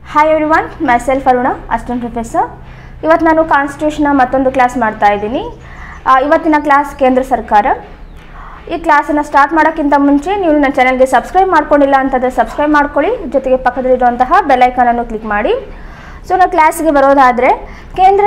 Hi everyone, myself Aruna, assistant professor. ಇವತ್ತು ನಾನು ಕಾನ್ಸ್ಟಿಟ್ಯೂಷನ್ನ ಮತ್ತೊಂದು ಕ್ಲಾಸ್ ಮಾಡ್ತಾ ಇದ್ದೀನಿ. ಇವತ್ತಿನ ಕ್ಲಾಸ್ ಕೇಂದ್ರ ಸರ್ಕಾರ. ಈ ಕ್ಲಾಸನ್ನು ಸ್ಟಾರ್ಟ್ ಮಾಡೋಕ್ಕಿಂತ ಮುಂಚೆ ನೀವು ನನ್ನ ಚಾನಲ್ಗೆ ಸಬ್ಸ್ಕ್ರೈಬ್ ಮಾಡ್ಕೊಂಡಿಲ್ಲ ಅಂತಂದರೆ ಸಬ್ಸ್ಕ್ರೈಬ್ ಮಾಡ್ಕೊಳ್ಳಿ, ಜೊತೆಗೆ ಪಕ್ಕದಲ್ಲಿರುವಂತಹ ಬೆಲ್ ಐಕಾನನ್ನು ಕ್ಲಿಕ್ ಮಾಡಿ. ಸೊ ನಾವು ಕ್ಲಾಸ್ಗೆ ಬರೋದಾದರೆ, ಕೇಂದ್ರ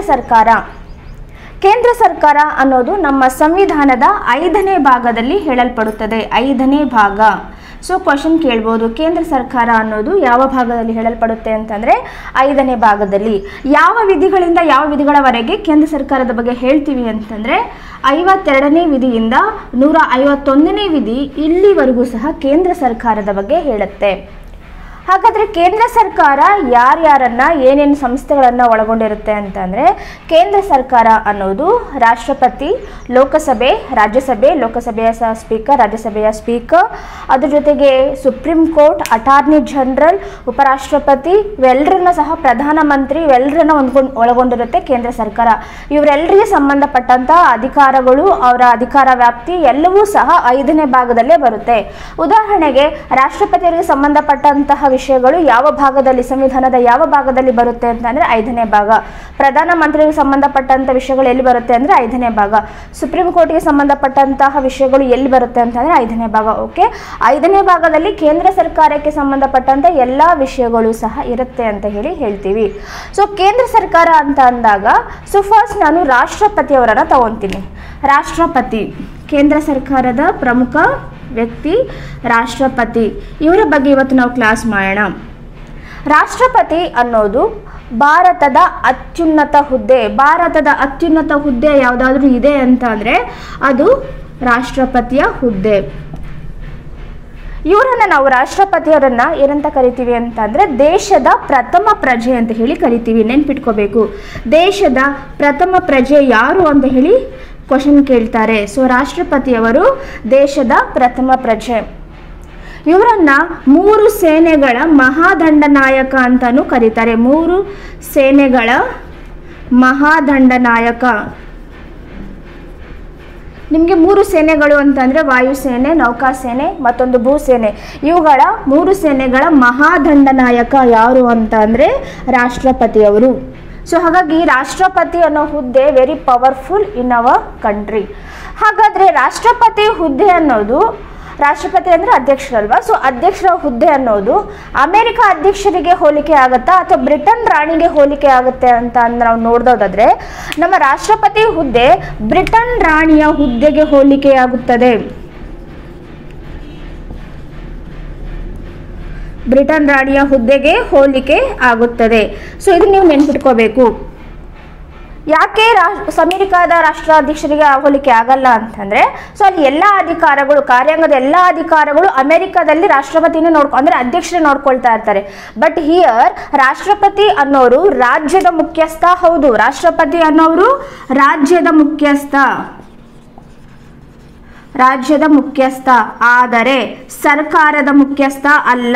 ಸರ್ಕಾರ ಅನ್ನೋದು ನಮ್ಮ ಸಂವಿಧಾನದ 5ನೇ ಭಾಗದಲ್ಲಿ ಹೇಳಲ್ಪಡುತ್ತದೆ. 5ನೇ ಭಾಗ. ಸೊ ಕ್ವಶನ್ ಕೇಳ್ಬೋದು, ಕೇಂದ್ರ ಸರ್ಕಾರ ಅನ್ನೋದು ಯಾವ ಭಾಗದಲ್ಲಿ ಹೇಳಲ್ಪಡುತ್ತೆ ಅಂತಂದರೆ 5ನೇ ಭಾಗದಲ್ಲಿ. ಯಾವ ವಿಧಿಗಳಿಂದ ಯಾವ ವಿಧಿಗಳವರೆಗೆ ಕೇಂದ್ರ ಸರ್ಕಾರದ ಬಗ್ಗೆ ಹೇಳ್ತೀವಿ ಅಂತಂದರೆ 52ನೇ ವಿಧಿಯಿಂದ 151ನೇ ವಿಧಿ ಇಲ್ಲಿವರೆಗೂ ಸಹ ಕೇಂದ್ರ ಸರ್ಕಾರದ ಬಗ್ಗೆ ಹೇಳುತ್ತೆ. ಹಾಗಾದರೆ ಕೇಂದ್ರ ಸರ್ಕಾರ ಯಾರ್ಯಾರನ್ನ ಏನೇನು ಸಂಸ್ಥೆಗಳನ್ನು ಒಳಗೊಂಡಿರುತ್ತೆ ಅಂತಂದರೆ, ಕೇಂದ್ರ ಸರ್ಕಾರ ಅನ್ನೋದು ರಾಷ್ಟ್ರಪತಿ, ಲೋಕಸಭೆ, ರಾಜ್ಯಸಭೆ, ಲೋಕಸಭೆಯ ಸ್ಪೀಕರ್, ರಾಜ್ಯಸಭೆಯ ಸ್ಪೀಕರ್, ಅದ್ರ ಜೊತೆಗೆ ಸುಪ್ರೀಂ ಕೋರ್ಟ್, ಅಟಾರ್ನಿ ಜನರಲ್, ಉಪರಾಷ್ಟ್ರಪತಿ, ಇವೆಲ್ಲರನ್ನ ಸಹ ಪ್ರಧಾನಮಂತ್ರಿ, ಇವೆಲ್ಲರನ್ನ ಒಳಗೊಂಡಿರುತ್ತೆ ಕೇಂದ್ರ ಸರ್ಕಾರ. ಇವರೆಲ್ಲರಿಗೆ ಸಂಬಂಧಪಟ್ಟಂಥ ಅಧಿಕಾರಗಳು, ಅವರ ಅಧಿಕಾರ ವ್ಯಾಪ್ತಿ ಎಲ್ಲವೂ ಸಹ 5ನೇ ಭಾಗದಲ್ಲೇ ಬರುತ್ತೆ. ಉದಾಹರಣೆಗೆ ರಾಷ್ಟ್ರಪತಿಯವರಿಗೆ ಸಂಬಂಧಪಟ್ಟಂತಹ ವಿಷಯಗಳು ಯಾವ ಭಾಗದಲ್ಲಿ, ಸಂವಿಧಾನದ ಯಾವ ಭಾಗದಲ್ಲಿ ಬರುತ್ತೆ ಅಂತಂದ್ರೆ 5ನೇ ಭಾಗ. ಪ್ರಧಾನಮಂತ್ರಿಗೆ ಸಂಬಂಧಪಟ್ಟಂತ ವಿಷಯಗಳು ಎಲ್ಲಿ ಬರುತ್ತೆ ಅಂದ್ರೆ 5ನೇ ಭಾಗ. ಸುಪ್ರೀಂ ಕೋರ್ಟ್ಗೆ ಸಂಬಂಧಪಟ್ಟಂತಹ ವಿಷಯಗಳು ಎಲ್ಲಿ ಬರುತ್ತೆ ಅಂತಂದ್ರೆ 5ನೇ ಭಾಗ. ಓಕೆ, 5ನೇ ಭಾಗದಲ್ಲಿ ಕೇಂದ್ರ ಸರ್ಕಾರಕ್ಕೆ ಸಂಬಂಧಪಟ್ಟಂತ ಎಲ್ಲಾ ವಿಷಯಗಳು ಸಹ ಇರುತ್ತೆ ಅಂತ ಹೇಳ್ತೀವಿ. ಸೊ ಕೇಂದ್ರ ಸರ್ಕಾರ ಅಂತ ಅಂದಾಗ, ಸೊ ಫಸ್ಟ್ ನಾನು ರಾಷ್ಟ್ರಪತಿಯವರನ್ನ ತಗೊಂತೀನಿ. ರಾಷ್ಟ್ರಪತಿ ಕೇಂದ್ರ ಸರ್ಕಾರದ ಪ್ರಮುಖ ವ್ಯಕ್ತಿ ರಾಷ್ಟ್ರಪತಿ. ಇವರ ಬಗ್ಗೆ ಇವತ್ತು ನಾವು ಕ್ಲಾಸ್ ಮಾಡೋಣ. ರಾಷ್ಟ್ರಪತಿ ಅನ್ನೋದು ಭಾರತದ ಅತ್ಯುನ್ನತ ಹುದ್ದೆ. ಭಾರತದ ಅತ್ಯುನ್ನತ ಹುದ್ದೆ ಯಾವುದಾದ್ರೂ ಇದೆ ಅಂತ ಅಂದರೆ ಅದು ರಾಷ್ಟ್ರಪತಿಯ ಹುದ್ದೆ. ಇವರನ್ನ ನಾವು ರಾಷ್ಟ್ರಪತಿಯವರನ್ನ ಏನಂತ ಕರಿತೀವಿ ಅಂತಂದ್ರೆ ದೇಶದ ಪ್ರಥಮ ಪ್ರಜೆ ಅಂತ ಹೇಳಿ ಕರಿತೀವಿ. ನೆನ್ಪಿಟ್ಕೋಬೇಕು, ದೇಶದ ಪ್ರಥಮ ಪ್ರಜೆ ಯಾರು ಅಂತ ಹೇಳಿ ಕ್ವಶನ್ ಕೇಳ್ತಾರೆ. ಸೊ ರಾಷ್ಟ್ರಪತಿಯವರು ದೇಶದ ಪ್ರಥಮ ಪ್ರಜೆ. ಇವರನ್ನ 3 ಸೇನೆಗಳ ಮಹಾದಂಡನಾಯಕ ಅಂತಾನೂ ಕರೀತಾರೆ. 3 ಸೇನೆಗಳ ಮಹಾದಂಡನಾಯಕ. ನಿಮಗೆ 3 ಸೇನೆಗಳು ಅಂತಂದರೆ ವಾಯುಸೇನೆ, ನೌಕಾಸೇನೆ, ಮತ್ತೊಂದು ಭೂಸೇನೆ. ಇವುಗಳ 3 ಸೇನೆಗಳ ಮಹಾದಂಡನಾಯಕ ಯಾರು ಅಂತ ಅಂದರೆ ರಾಷ್ಟ್ರಪತಿಯವರು. ಸೊ ಹಾಗಾಗಿ ರಾಷ್ಟ್ರಪತಿ ಅನ್ನೋ ಹುದ್ದೆ very powerful in our country. ಹಾಗಾದರೆ ರಾಷ್ಟ್ರಪತಿ ಹುದ್ದೆ ಅನ್ನೋದು, ರಾಷ್ಟ್ರಪತಿ ಅಂದರೆ ಅಧ್ಯಕ್ಷರಲ್ವಾ, ಸೊ ಅಧ್ಯಕ್ಷರ ಹುದ್ದೆ ಅನ್ನೋದು ಅಮೆರಿಕ ಅಧ್ಯಕ್ಷರಿಗೆ ಹೋಲಿಕೆ ಆಗುತ್ತಾ ಅಥವಾ ಬ್ರಿಟನ್ ರಾಣಿಗೆ ಹೋಲಿಕೆ ಆಗುತ್ತೆ ಅಂತ ನಾವು ನೋಡೋದಾದ್ರೆ, ನಮ್ಮ ರಾಷ್ಟ್ರಪತಿ ಹುದ್ದೆ ಬ್ರಿಟನ್ ರಾಣಿಯ ಹುದ್ದೆಗೆ ಹೋಲಿಕೆಯಾಗುತ್ತದೆ. ಬ್ರಿಟನ್ ರಾಣಿಯ ಹುದ್ದೆಗೆ ಹೋಲಿಕೆ ಆಗುತ್ತದೆ. ಸೊ ಇದು ನೀವು ನೆನ್ಪಿಟ್ಕೋಬೇಕು. ಯಾಕೆ ಅಮೆರಿಕದ ರಾಷ್ಟ್ರಾಧ್ಯಕ್ಷರಿಗೆ ಹೋಲಿಕೆ ಆಗಲ್ಲ ಅಂತಂದ್ರೆ, ಸೊ ಅಲ್ಲಿ ಎಲ್ಲ ಅಧಿಕಾರಗಳು, ಕಾರ್ಯಾಂಗದ ಎಲ್ಲ ಅಧಿಕಾರಗಳು ಅಮೆರಿಕದಲ್ಲಿ ರಾಷ್ಟ್ರಪತಿನೇ ಅಂದ್ರೆ ಅಧ್ಯಕ್ಷರೇ ನೋಡ್ಕೊಳ್ತಾ ಇರ್ತಾರೆ. ಬಟ್ ಹಿಯರ್ ರಾಷ್ಟ್ರಪತಿ ಅನ್ನೋರು ರಾಜ್ಯದ ಮುಖ್ಯಸ್ಥ. ಹೌದು, ರಾಷ್ಟ್ರಪತಿ ಅನ್ನೋರು ರಾಜ್ಯದ ಮುಖ್ಯಸ್ಥ, ಆದರೆ ಸರ್ಕಾರದ ಮುಖ್ಯಸ್ಥ ಅಲ್ಲ.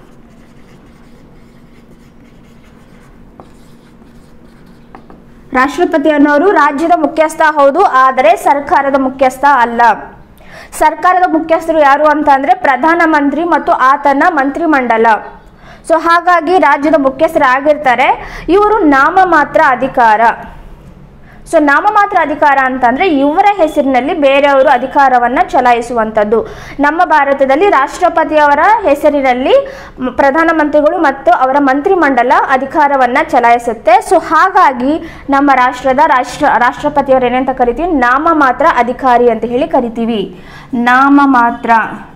ರಾಷ್ಟ್ರಪತಿ ಅನ್ನೋರು ರಾಜ್ಯದ ಮುಖ್ಯಸ್ಥ ಹೌದು, ಆದರೆ ಸರ್ಕಾರದ ಮುಖ್ಯಸ್ಥ ಅಲ್ಲ. ಸರ್ಕಾರದ ಮುಖ್ಯಸ್ಥರು ಯಾರು ಅಂತ ಅಂದ್ರೆ ಪ್ರಧಾನಮಂತ್ರಿ ಮತ್ತು ಆತನ ಮಂತ್ರಿಮಂಡಲ. ಸೊ ಹಾಗಾಗಿ ರಾಜ್ಯದ ಮುಖ್ಯಸ್ಥರು ಆಗಿರ್ತಾರೆ. ಇವರು ನಾಮಮಾತ್ರ ಅಧಿಕಾರ. ಸೊ ನಾಮಮಾತ್ರ ಅಧಿಕಾರ ಅಂತಂದ್ರೆ ಇವರ ಹೆಸರಿನಲ್ಲಿ ಬೇರೆಯವರು ಅಧಿಕಾರವನ್ನ ಚಲಾಯಿಸುವಂಥದ್ದು. ನಮ್ಮ ಭಾರತದಲ್ಲಿ ರಾಷ್ಟ್ರಪತಿಯವರ ಹೆಸರಿನಲ್ಲಿ ಪ್ರಧಾನಮಂತ್ರಿಗಳು ಮತ್ತು ಅವರ ಮಂತ್ರಿಮಂಡಲ ಅಧಿಕಾರವನ್ನ ಚಲಾಯಿಸುತ್ತೆ. ಸೊ ಹಾಗಾಗಿ ನಮ್ಮ ರಾಷ್ಟ್ರಪತಿಯವರು ಏನಂತ ಕರಿತೀವಿ, ನಾಮಮಾತ್ರ ಅಧಿಕಾರಿ ಅಂತ ಹೇಳಿ ಕರಿತೀವಿ. ನಾಮಮಾತ್ರ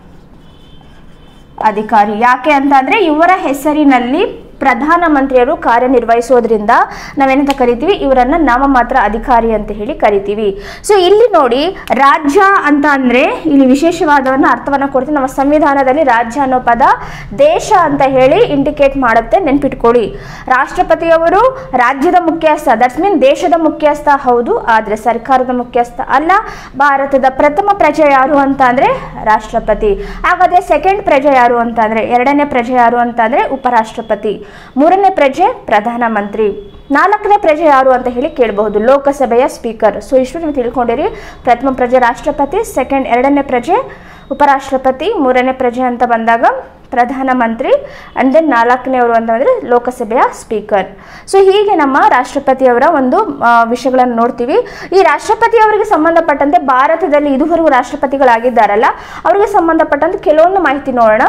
ಅಧಿಕಾರಿ. ಯಾಕೆ ಅಂತ ಅಂದ್ರೆ ಇವರ ಹೆಸರಿನಲ್ಲಿ ಪ್ರಧಾನಮಂತ್ರಿಯರು ಕಾರ್ಯನಿರ್ವಹಿಸೋದ್ರಿಂದ ನಾವೇನಂತ ಕರಿತೀವಿ, ಇವರನ್ನ ನಾಮಮಾತ್ರ ಅಧಿಕಾರಿ ಅಂತ ಹೇಳಿ ಕರಿತೀವಿ. ಸೊ ಇಲ್ಲಿ ನೋಡಿ, ರಾಜ್ಯ ಅಂತ ಅಂದ್ರೆ ಇಲ್ಲಿ ವಿಶೇಷವಾದವನ್ನ ಅರ್ಥವನ್ನ ಕೊಡ್ತೀವಿ. ನಮ್ಮ ಸಂವಿಧಾನದಲ್ಲಿ ರಾಜ್ಯ ಅನ್ನೋ ಪದ ದೇಶ ಅಂತ ಹೇಳಿ ಇಂಡಿಕೇಟ್ ಮಾಡುತ್ತೆ, ನೆನ್ಪಿಟ್ಕೊಳ್ಳಿ. ರಾಷ್ಟ್ರಪತಿಯವರು ರಾಜ್ಯದ ಮುಖ್ಯಸ್ಥ, ದಟ್ಸ್ ಮೀನ್ ದೇಶದ ಮುಖ್ಯಸ್ಥ ಹೌದು, ಆದ್ರೆ ಸರ್ಕಾರದ ಮುಖ್ಯಸ್ಥ ಅಲ್ಲ. ಭಾರತದ ಪ್ರಥಮ ಪ್ರಜೆ ಯಾರು ಅಂತ ಅಂದ್ರೆ ರಾಷ್ಟ್ರಪತಿ. ಹಾಗಾದ್ರೆ ಸೆಕೆಂಡ್ ಪ್ರಜೆ ಯಾರು ಅಂತ ಅಂದ್ರೆ, 2ನೇ ಪ್ರಜೆ ಯಾರು ಅಂತ ಅಂದ್ರೆ ಉಪರಾಷ್ಟ್ರಪತಿ. 3ನೇ ಪ್ರಜೆ ಪ್ರಧಾನಮಂತ್ರಿ. 4ನೇ ಪ್ರಜೆ ಯಾರು ಅಂತ ಹೇಳಿ ಕೇಳಬಹುದು, ಲೋಕಸಭೆಯ ಸ್ಪೀಕರ್. ಸೊ ಇಷ್ಟು ನೀವು ತಿಳ್ಕೊಂಡಿರಿ. ಪ್ರಥಮ ಪ್ರಜೆ ರಾಷ್ಟ್ರಪತಿ, 2ನೇ ಪ್ರಜೆ ಉಪರಾಷ್ಟ್ರಪತಿ, ಮೂರನೇ ಪ್ರಜೆ ಅಂತ ಬಂದಾಗ ಪ್ರಧಾನಮಂತ್ರಿ, ಅಂಡ್ ದೆನ್ ನಾಲ್ಕನೇವರು ಅಂತಂದರೆ ಲೋಕಸಭೆಯ ಸ್ಪೀಕರ್. ಸೊ ಹೀಗೆ ನಮ್ಮ ರಾಷ್ಟ್ರಪತಿಯವರ ಒಂದು ವಿಷಯಗಳನ್ನು ನೋಡ್ತೀವಿ. ಈ ರಾಷ್ಟ್ರಪತಿಯವರಿಗೆ ಸಂಬಂಧಪಟ್ಟಂತೆ ಭಾರತದಲ್ಲಿ ಇದುವರೆಗೂ ರಾಷ್ಟ್ರಪತಿಗಳಾಗಿದ್ದಾರಲ್ಲ ಅವರಿಗೆ ಸಂಬಂಧಪಟ್ಟಂತೆ ಕೆಲವೊಂದು ಮಾಹಿತಿ ನೋಡೋಣ.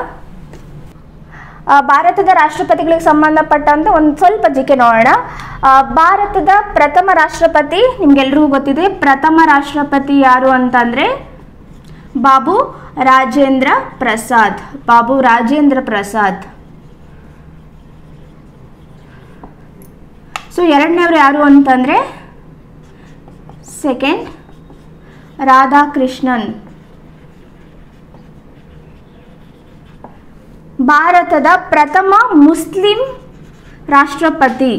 ಭಾರತದ ರಾಷ್ಟ್ರಪತಿಗಳಿಗೆ ಸಂಬಂಧಪಟ್ಟಂತೆ ಒಂದು ಸ್ವಲ್ಪ ಜಿಕೆ ನೋಡೋಣ. ಭಾರತದ ಪ್ರಥಮ ರಾಷ್ಟ್ರಪತಿ ನಿಮ್ಗೆಲ್ರಿಗೂ ಗೊತ್ತಿದೆ. ಪ್ರಥಮ ರಾಷ್ಟ್ರಪತಿ ಯಾರು ಅಂತಂದರೆ ಬಾಬು ರಾಜೇಂದ್ರ ಪ್ರಸಾದ್. ಬಾಬು ರಾಜೇಂದ್ರ ಪ್ರಸಾದ್. ಸೊ ಎರಡನೇವರು ಯಾರು ಅಂತಂದರೆ ಸೆಕೆಂಡ್ ರಾಧಾಕೃಷ್ಣನ್. ಭಾರತದ ಪ್ರಥಮ ಮುಸ್ಲಿಂ ರಾಷ್ಟ್ರಪತಿ.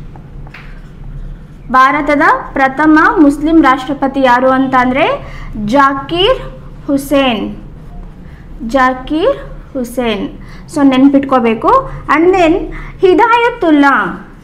ಭಾರತದ ಪ್ರಥಮ ಮುಸ್ಲಿಂ ರಾಷ್ಟ್ರಪತಿ ಯಾರು ಅಂತಂದರೆ ಜಾಕೀರ್ ಹುಸೇನ್. ಜಾಕೀರ್ ಹುಸೇನ್. ಸೊ ನೆನ್ಪಿಟ್ಕೋಬೇಕು. And then Hidayatullah.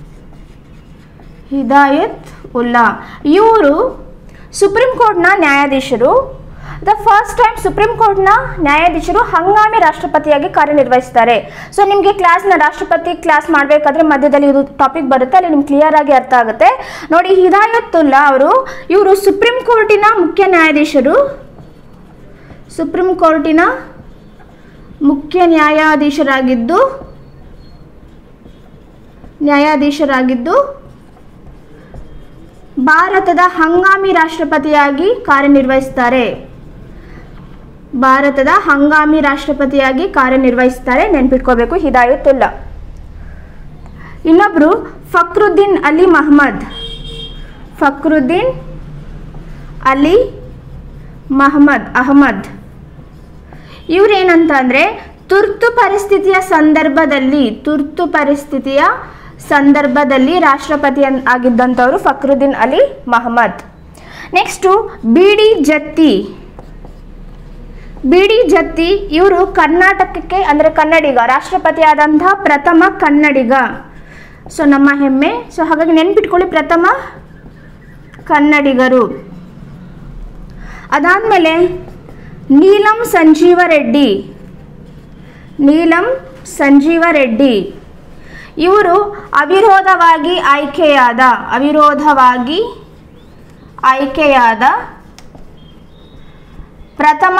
ಹಿದಾಯತುಲ್ಲಾ ಇವರು ಸುಪ್ರೀಂ ಕೋರ್ಟ್ನ ನ್ಯಾಯಾಧೀಶರು. ದ ಫಸ್ಟ್ ಟೈಮ್ ಸುಪ್ರೀಂ ಕೋರ್ಟ್ನ ನ್ಯಾಯಾಧೀಶರು ಹಂಗಾಮಿ ರಾಷ್ಟ್ರಪತಿಯಾಗಿ ಕಾರ್ಯನಿರ್ವಹಿಸ್ತಾರೆ. ಸೊ ನಿಮಗೆ ಕ್ಲಾಸ್ನ ರಾಷ್ಟ್ರಪತಿ ಕ್ಲಾಸ್ ಮಾಡಬೇಕಾದ್ರೆ ಮಧ್ಯದಲ್ಲಿ ಇದು ಟಾಪಿಕ್ ಬರುತ್ತೆ, ಅಲ್ಲಿ ನಿಮ್ಗೆ ಕ್ಲಿಯರ್ ಆಗಿ ಅರ್ಥ ಆಗುತ್ತೆ. ನೋಡಿ, ಹಿದಾಯತುಲ್ಲಾ ಇವರು ಸುಪ್ರೀಂ ಕೋರ್ಟಿನ ಮುಖ್ಯ ನ್ಯಾಯಾಧೀಶರು. ಸುಪ್ರೀಂ ಕೋರ್ಟಿನ ಮುಖ್ಯ ನ್ಯಾಯಾಧೀಶರಾಗಿದ್ದು ಭಾರತದ ಹಂಗಾಮಿ ರಾಷ್ಟ್ರಪತಿಯಾಗಿ ಕಾರ್ಯನಿರ್ವಹಿಸ್ತಾರೆ. ಭಾರತದ ಹಂಗಾಮಿ ರಾಷ್ಟ್ರಪತಿಯಾಗಿ ಕಾರ್ಯನಿರ್ವಹಿಸ್ತಾರೆ. ನೆನ್ಪಿಟ್ಕೋಬೇಕು ಹಿದಾಯತುಲ್ಲಾ. ಇನ್ನೊಬ್ರು ಫಕ್ರುದ್ದೀನ್ ಅಲಿ ಮಹಮ್ಮದ್. ಫಕ್ರುದ್ದೀನ್ ಅಲಿ ಅಹಮದ್. ಇವರೇನಂತ ಅಂದರೆ ತುರ್ತು ಪರಿಸ್ಥಿತಿಯ ಸಂದರ್ಭದಲ್ಲಿ ರಾಷ್ಟ್ರಪತಿ ಆಗಿದ್ದಂಥವರು Fakhruddin Ali Mohammed. Next B D Jatti ಇವರು ಕರ್ನಾಟಕಕ್ಕೆ ಅಂದರೆ ಕನ್ನಡಿಗ, ರಾಷ್ಟ್ರಪತಿ ಆದಂತಹ ಪ್ರಥಮ ಕನ್ನಡಿಗ. ಸೊ ನಮ್ಮ ಹೆಮ್ಮೆ. ಸೊ ಹಾಗಾಗಿ ನೆನ್ಪಿಟ್ಕೊಳ್ಳಿ, ಪ್ರಥಮ ಕನ್ನಡಿಗರು. ಅದಾದಮೇಲೆ ನೀಲಂ ಸಂಜೀವ ರೆಡ್ಡಿ ಇವರು ಅವಿರೋಧವಾಗಿ ಆಯ್ಕೆಯಾದ ಪ್ರಥಮ